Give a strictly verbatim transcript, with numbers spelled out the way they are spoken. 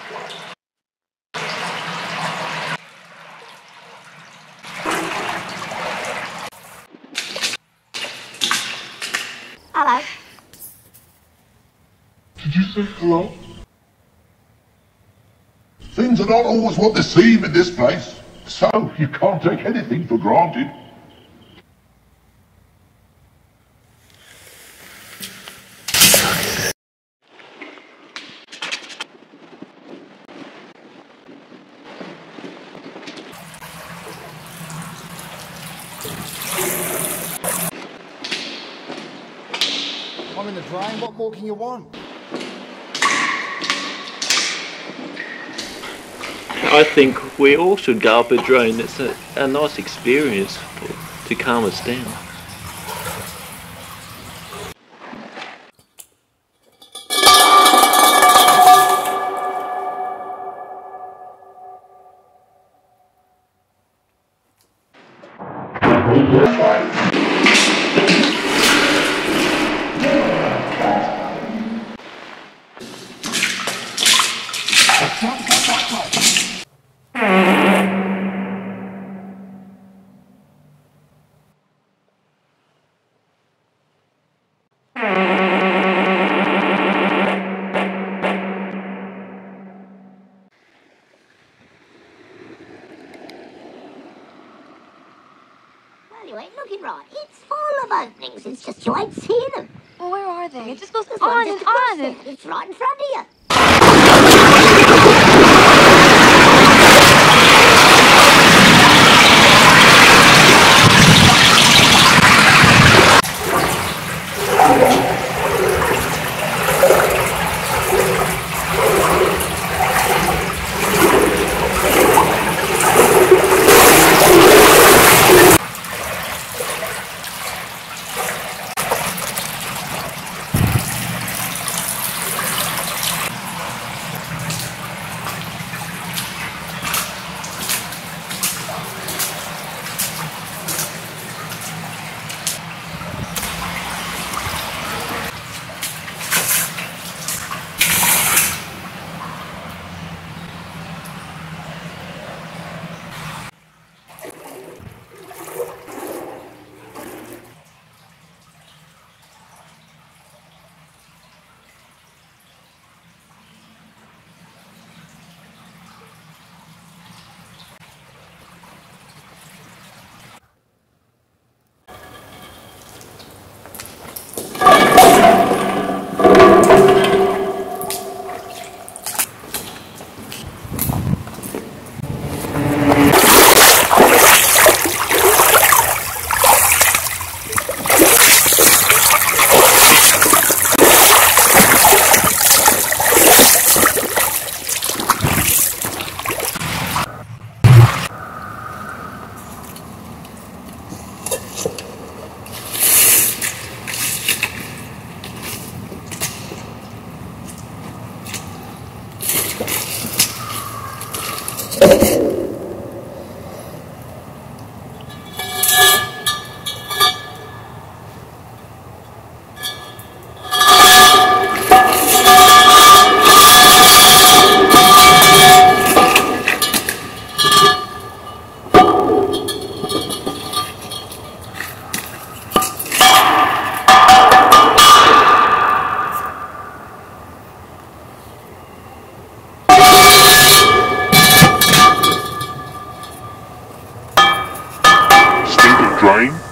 Hello. Did you say hello? Things are not always what they seem in this place, so you can't take anything for granted. I'm in the drain, what more can you want? I think we all should go up a drone. It's a, a nice experience for, to calm us down. Well, you ain't looking right. It's full of openings. It's just you ain't seeing them. Well, where are they? It just goes There's on one and just across on there. and... It's right in front of you. Drain?